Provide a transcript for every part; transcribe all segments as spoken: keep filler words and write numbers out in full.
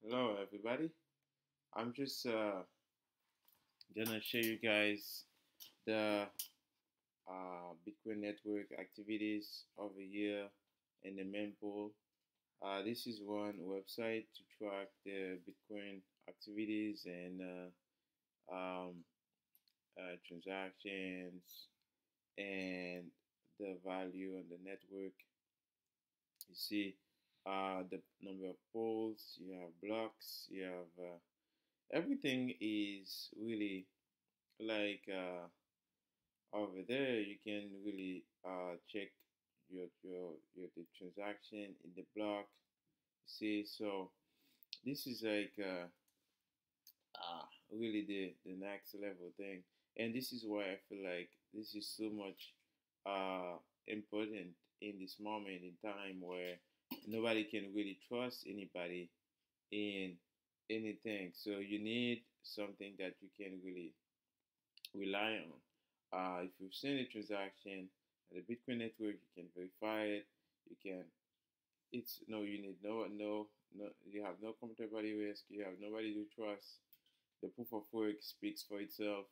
Hello, everybody. I'm just uh, gonna show you guys the uh, Bitcoin network activities over here in the mempool. Uh, this is one website to track the Bitcoin activities and uh, um, uh, transactions and the value on the network. You see uh, the number of polls, you have blocks, you have uh, everything is really like uh, over there. You can really uh, check your your your the transaction in the block. See, so this is like uh, uh, really the the next level thing, and this is why I feel like this is so much uh, important in this moment in time where nobody can really trust anybody in anything. So you need something that you can really rely on. Uh, if you've seen a transaction at the Bitcoin network, you can verify it. You can. It's no. You need no no no. You have no counterparty risk. You have nobody to trust. The proof of work speaks for itself,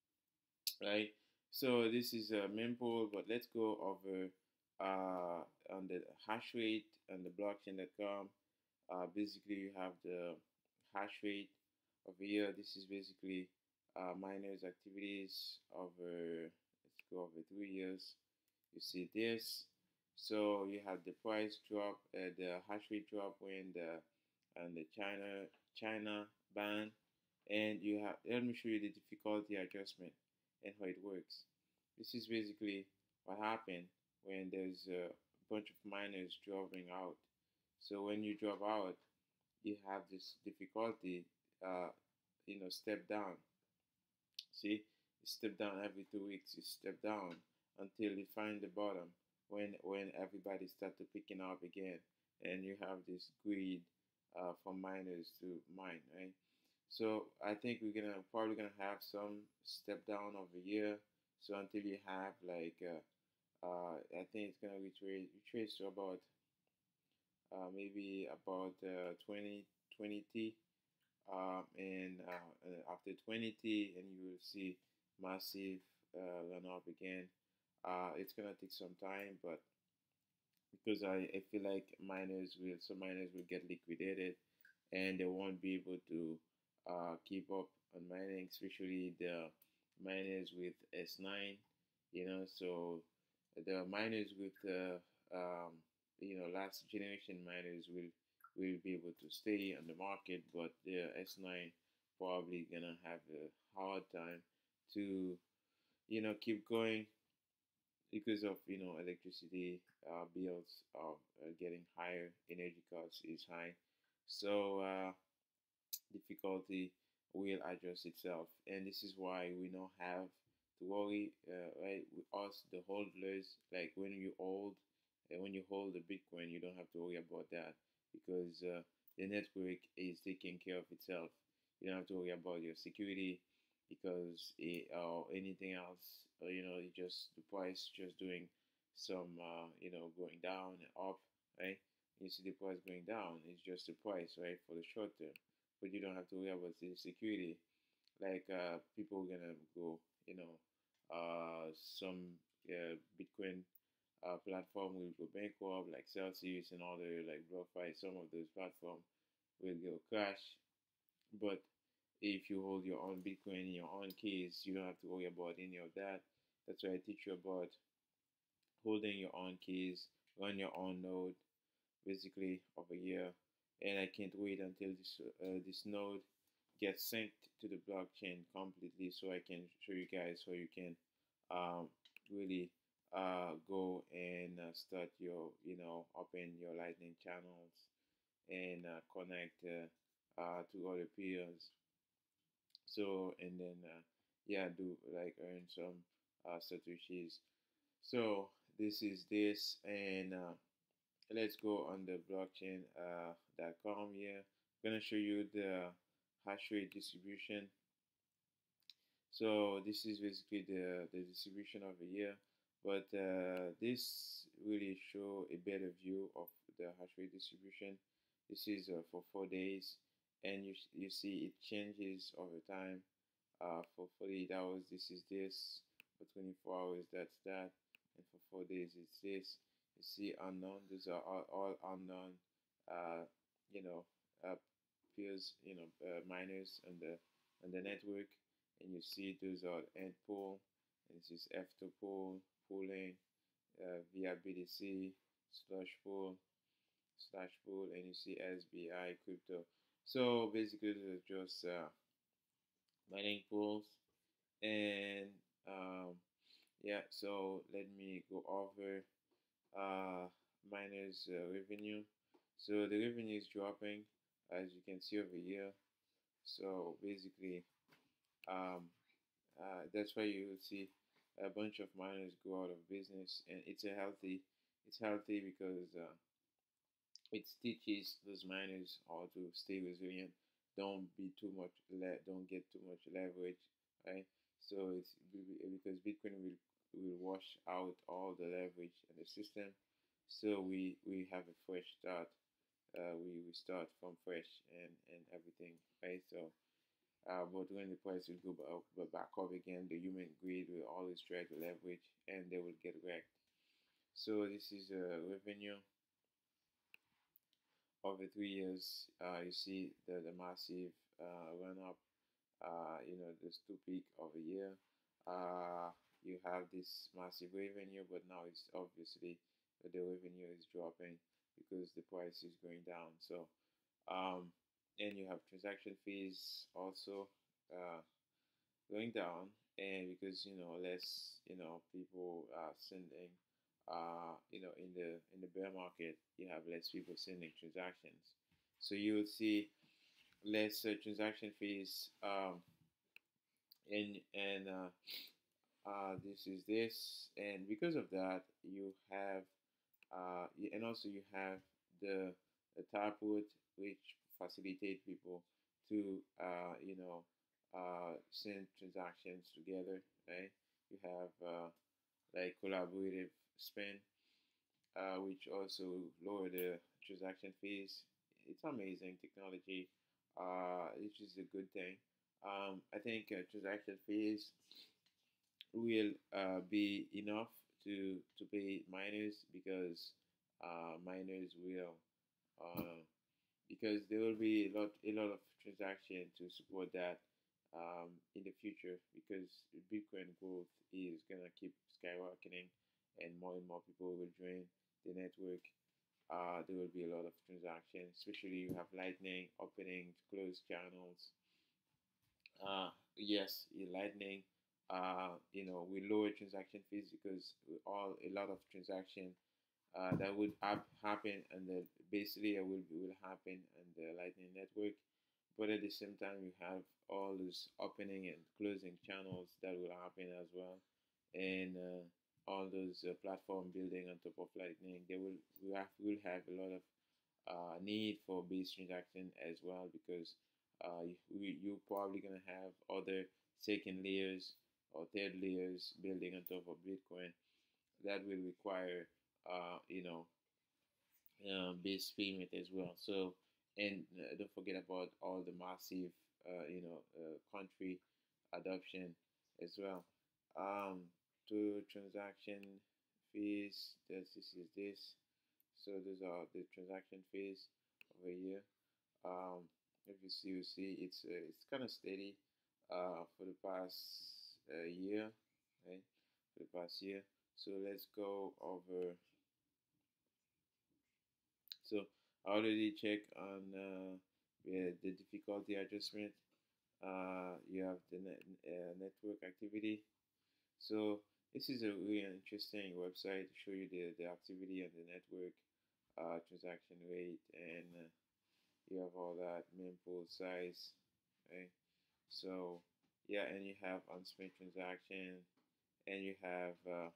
right? So this is a mempool, but let's go over uh, on the hash rate on the blockchain dot com. Uh, basically, you have the hash rate over here. This is basically uh, miners' activities over, let's go over three years. You see this. So you have the price drop, uh, the hash rate drop when the and the China China ban, and you have. Let me show you the difficulty adjustment and how it works. This is basically what happened when there's a bunch of miners dropping out. So when you drop out, you have this difficulty, uh, you know, step down. See, you step down every two weeks. You step down until you find the bottom. When when everybody start to picking up again, and you have this greed uh, from miners to mine, right? So I think we're gonna probably gonna have some step down over here. So until you have like, uh, uh, I think it's gonna retrace retrace to about uh, maybe about uh, twenty twenty T, um, and uh, uh, after twenty T, and you will see massive uh, run up again. Uh, it's gonna take some time, but because I, I feel like miners will some miners will get liquidated, and they won't be able to uh, keep up on mining, especially the miners with S nine, you know. So the miners with uh, um, you know last generation miners will will be able to stay on the market, but the S nine probably gonna have a hard time to you know keep going because of you know electricity uh, bills are uh, getting higher, energy costs is high, so uh, difficulty will adjust itself, and this is why we don't have to worry, uh, right? With us, the holders, like when you hold, uh, when you hold the Bitcoin, you don't have to worry about that because uh, the network is taking care of itself. You don't have to worry about your security because it, or anything else. Uh, you know, it just the price just doing some, uh, you know, going down and up, right? You see the price going down, it's just the price, right, for the short term, but you don't have to worry about the security. Like uh, people are gonna go, you know, uh, some uh, Bitcoin uh, platform will go bankrupt, like Celsius and other like BlockFi. Some of those platforms will go crash. But if you hold your own Bitcoin in your own keys, you don't have to worry about any of that. That's why I teach you about holding your own keys, run your own node, basically over here, and I can't wait until this uh, this node gets synced to the blockchain completely, so I can show you guys how you can um, really uh, go and uh, start your you know open your lightning channels and uh, connect uh, uh, to other peers. So and then uh, yeah, do like earn some uh, satoshis. So this is this, and uh, let's go on the blockchain uh, dot com here. I'm gonna show you the hash rate distribution. So this is basically the the distribution of the year, but uh, this really show a better view of the hash rate distribution. This is uh, for four days, and you you see it changes over time. Uh, for forty-eight hours, this is this. For twenty-four hours, that's that. And for four days, it's this. You see unknown. These are all, all unknown. Uh, you know, uh, peers. You know, uh, miners on the on the network, and you see those are end pool, and this is after pool pooling, uh, via B D C slash pool slash pool, and you see S B I crypto. So basically, those are just uh, mining pools. And um, yeah, so let me go over uh, miners uh, revenue. So the revenue is dropping, as you can see over here. So basically, um, uh, that's why you will see a bunch of miners go out of business, and it's a healthy, it's healthy because uh, it teaches those miners how to stay resilient. Don't be too much le- don't get too much leverage, right? So it's because Bitcoin will will wash out all the leverage in the system. So we we have a fresh start. Uh, we, we start from fresh and and everything, right? So uh, but when the price will go back, back up again, the human greed will always try to leverage, and they will get wrecked. So this is a revenue over three years. Uh, you see the, the massive uh, run up, uh, you know, this two peak of a year. Uh, you have this massive revenue, but now it's obviously the revenue is dropping because the price is going down. So, um, and you have transaction fees also uh, going down, and because you know less, you know, people are sending uh, you know, in the in the bear market, you have less people sending transactions, so you will see less uh, transaction fees, um, and and uh, uh, this is this, and because of that, you have uh, and also you have the the taproot, which facilitate people to uh, you know uh, send transactions together, right? You have uh, like collaborative spend, uh, which also lower the transaction fees. It's amazing technology, uh, which is a good thing. Um, I think uh, transaction fees will uh, be enough to to pay miners because uh, miners will uh, because there will be a lot a lot of transaction to support that um, in the future because Bitcoin growth is gonna keep skyrocketing and more and more people will join the network. Uh, there will be a lot of transactions, especially you have Lightning opening, closed channels. Uh, yes, in Lightning, uh, you know, we lower transaction fees because we all a lot of transaction uh, that would hap- happen and the base layer will will happen on the Lightning network. But at the same time, you have all those opening and closing channels that will happen as well, and uh, all those uh, platform building on top of Lightning. They will we have will have a lot of uh, need for base transaction as well because uh, you, you're probably gonna have other second layers or third layers building on top of Bitcoin that will require uh, you know uh, base payment as well. So and uh, don't forget about all the massive uh, you know uh, country adoption as well. Um, to transaction fees, this, this is this. So those are the transaction fees over here. Um, if you see, you see it's uh, it's kind of steady uh, for the past uh, year, right? For the past year. So let's go over. So I already checked on uh, the, the difficulty adjustment. Uh, you have the net, uh, network activity. So this is a really interesting website to show you the, the activity on the network, uh, transaction rate, and uh, you have all that mempool size, right? So yeah, and you have unspent transaction, and you have uh,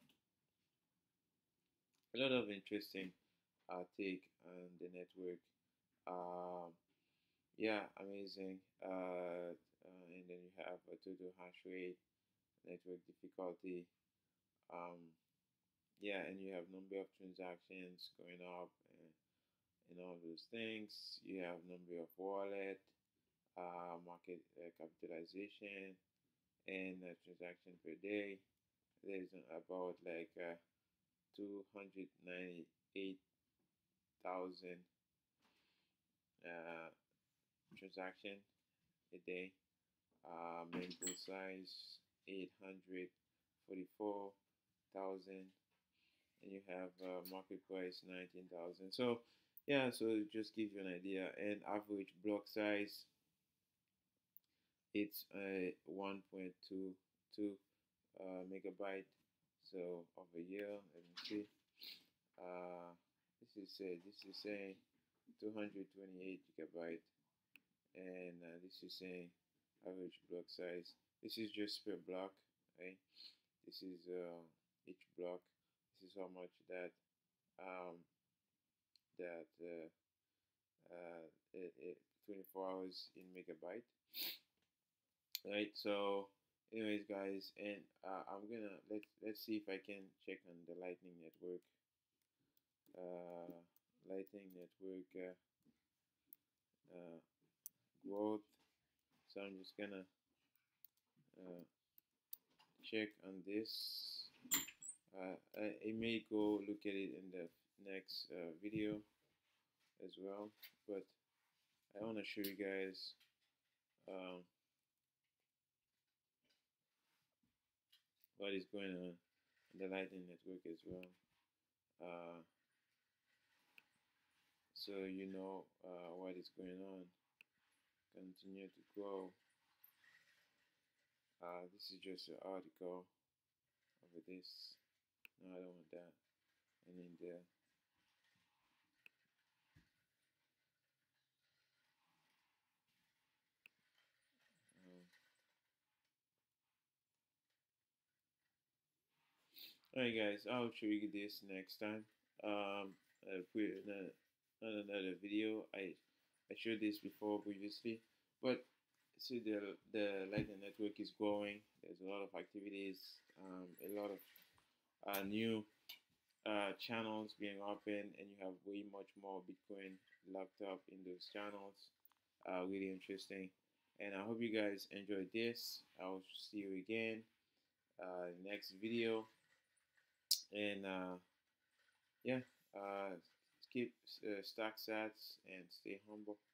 a lot of interesting uh, take on the network. Um, yeah, amazing. Uh, uh, and then you have a total hash rate, network difficulty. Um, yeah, and you have number of transactions going up and, and all those things. You have number of wallet. uh, market uh, capitalization, and uh, transaction per day. There's about like uh, two hundred ninety-eight thousand uh, transaction a day. Uh, main pool size eight hundred forty-four thousand, and you have uh, market price nineteen thousand. So yeah, so just give you an idea. And average block size, it's a one point two two uh, megabyte. So over here, let me see. Uh, this is uh, this is saying two hundred twenty-eight gigabyte, and uh, this is saying average block size. This is just per block, right? This is uh, each block. This is how much that um, that uh, uh, it, it, twenty-four hours in megabyte, right? So anyways guys, and uh, I'm gonna let let's see if I can check on the lightning network, uh, lightning network uh, uh, growth. So I'm just gonna uh, check on this. uh, I, I may go look at it in the next uh, video as well, but I want to show you guys um, what is going on in the lightning network as well, uh, so you know uh, what is going on. Continue to grow. Uh, this is just an article over this. No, I don't want that. And in there. Um, Alright, guys. I'll show you this next time. Um, uh, put another, another video. I I showed this before previously, but see the the Lightning network is growing. There's a lot of activities. Um, a lot of uh, new uh, channels being opened, and you have way much more Bitcoin locked up in those channels. Uh, really interesting, and I hope you guys enjoyed this. I'll see you again uh, next video, and uh, yeah, uh, keep uh, stock sats and stay humble.